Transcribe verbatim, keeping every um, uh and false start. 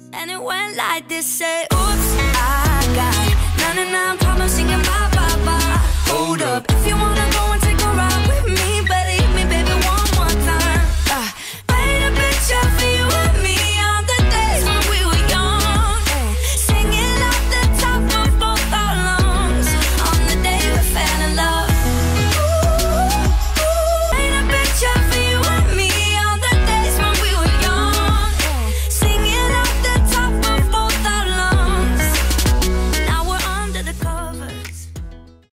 And it went like this, say, oops, I got na na na problems singing bye bye bye. Hold up, if you